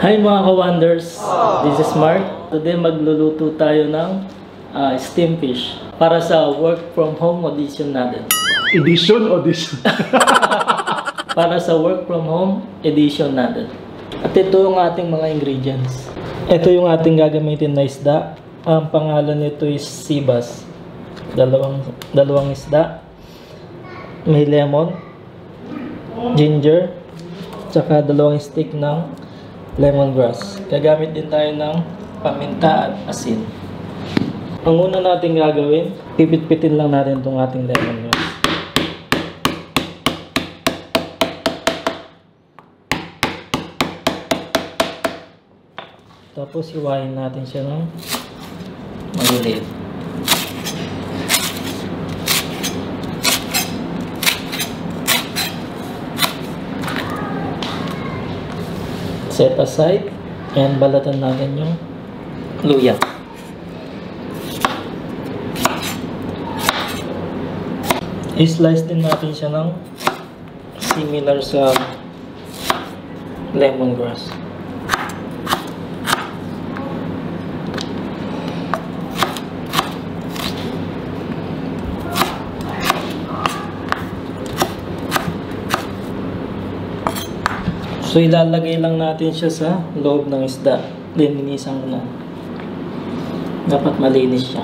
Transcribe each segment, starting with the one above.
Hi mga ka-wonders! This is Mark. Today magluluto tayo ng steam fish para sa work from home audition natin. Audition. Para sa work from home edition natin. At ito yung ating mga ingredients. Ito yung ating gagamitin na isda. Ang pangalan nito is sea bass. Dalawang isda. May lemon, ginger, tsaka 2 stick ng lemongrass. Gagamit din tayo ng paminta at asin. Ang una natin gagawin, pipit-pitin lang natin itong ating lemongrass. Tapos hiwain natin siya ng maliliit. Set aside and balatan natin yung luya. I-slice din natin siya ng similar sa lemongrass. So ilalagay lang natin siya sa loob ng isda. Linisan ko na. Dapat malinis siya.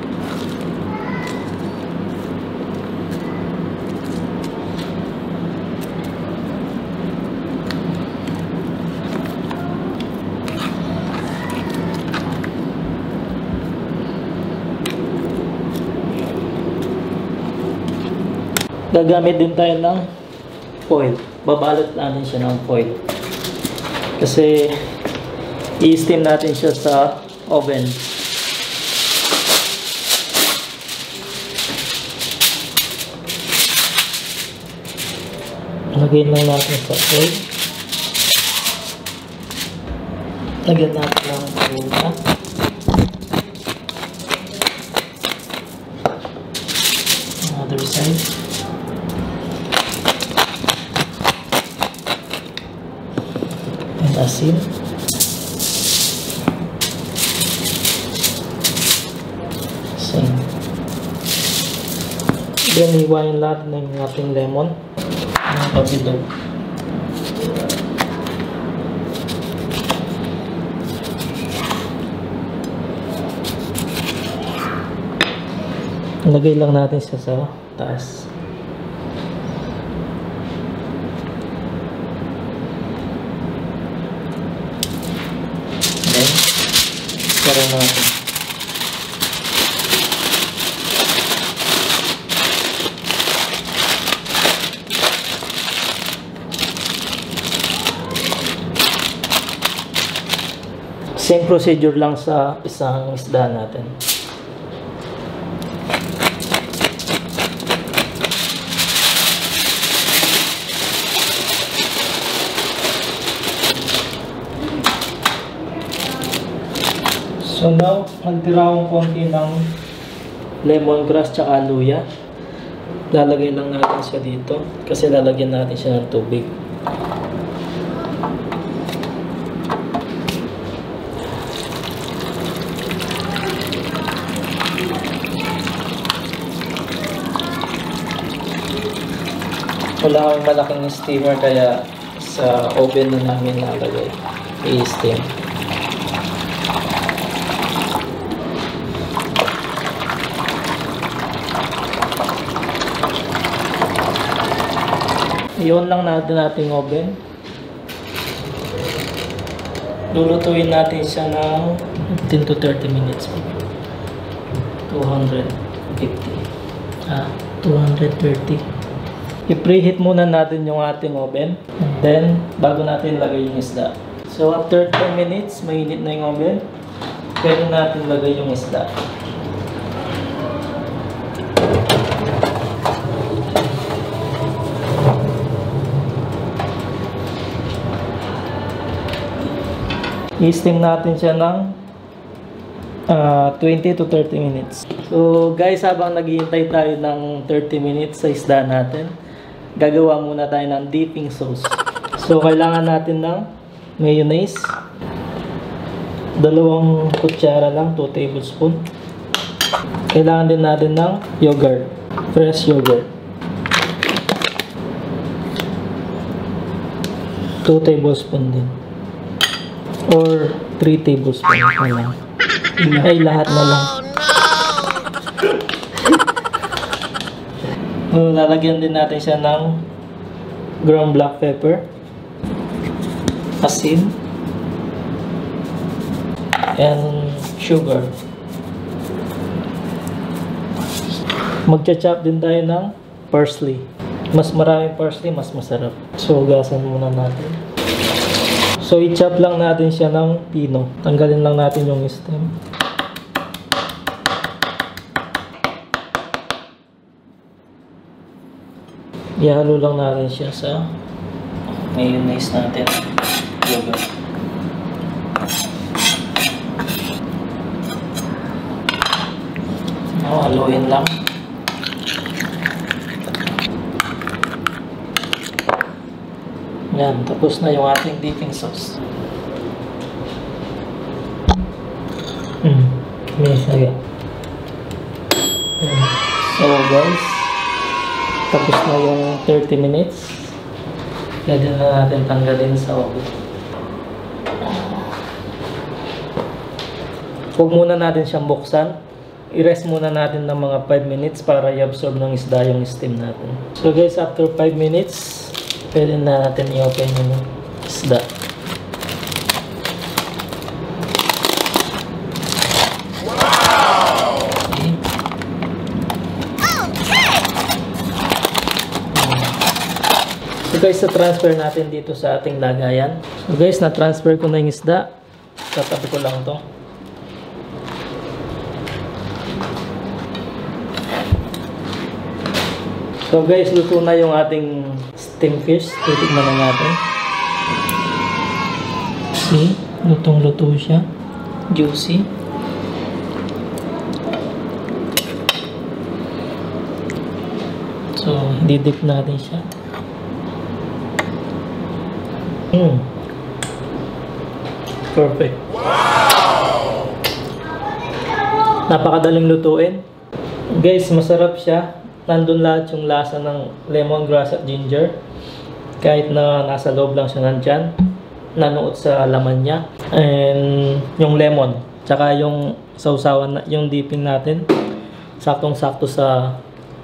Gagamit din tayo ng foil. Babalot natin siya ng foil. Kasi i-steam natin siya sa oven. Lagyan lang natin sa foil. Lagyan natin ng paminta. Other side. Asin. Asin. Then, hiwain lahat ng ating lemon. Ng pabilog. Lagay lang natin siya sa taas. Para natin. Same procedure lang sa isang isda natin. So now, magtira akong konti ng lemongrass tsaka luya. Lalagay lang natin siya dito kasi lalagyan natin siya ng tubig. Wala kang malaking steamer kaya sa oven na namin nalagay. I-steam. Iyon lang natin ating oven. Lulutuin natin siya ng 15 to 30 minutes. 230. I-preheat muna natin yung ating oven. And then, bago natin lagay yung isda. So, after 10 minutes, mainit na yung oven. Pwede natin lagay yung isda. I-steam natin siya ng 20 to 30 minutes. So guys, habang naghihintay tayo ng 30 minutes sa isda natin, gagawa muna tayo ng dipping sauce. So kailangan natin ng mayonnaise, 2 kutsara lang, 2 tablespoon. Kailangan din natin ng yogurt, fresh yogurt. 2 tablespoon din. Or 3 tablespoon na lang. Ay, lahat na lang. Lalagyan din natin siya ng ground black pepper, asin, and sugar. Magcha-chop din tayo ng parsley. Mas maraming parsley, mas masarap. So, hugasan muna natin. So, i-chop lang natin siya ng pino. Tanggalin lang natin yung stem. Ihalo lang natin siya sa mayonnaise natin. Yogurt. Haluin lang. Yan, tapos na yung ating dipping sauce. May saya. So guys, tapos na yung 30 minutes. Pwede na natin tanggalin sa oven. Huwag muna natin siyang buksan. I-rest muna natin ng mga 5 minutes para i-absorb ng isda yung steam natin. So guys, after 5 minutes, pwede na natin i-open yung isda. Wow! So guys, na-transfer natin dito sa ating lagayan. So guys, na-transfer ko na yung isda. Tatabi ko lang to. So guys, luto na yung ating steamed fish. Titikman na natin. See? Lutong-luto siya. Juicy. So, didip natin siya. Perfect. Wow! Napakadaling lutuin. Guys, masarap siya. Nandun lahat yung lasa ng lemongrass at ginger. Kahit na nasa loob lang siya nandyan, nanuot sa laman niya. And yung lemon, tsaka yung sausawan, yung dipping natin, saktong-sakto sa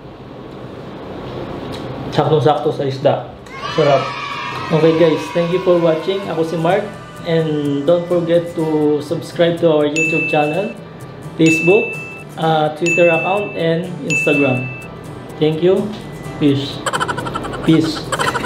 isda. Sarap. Okay guys, thank you for watching. Ako si Mark. And don't forget to subscribe to our YouTube channel, Facebook, Twitter account, and Instagram. Thank you. Peace.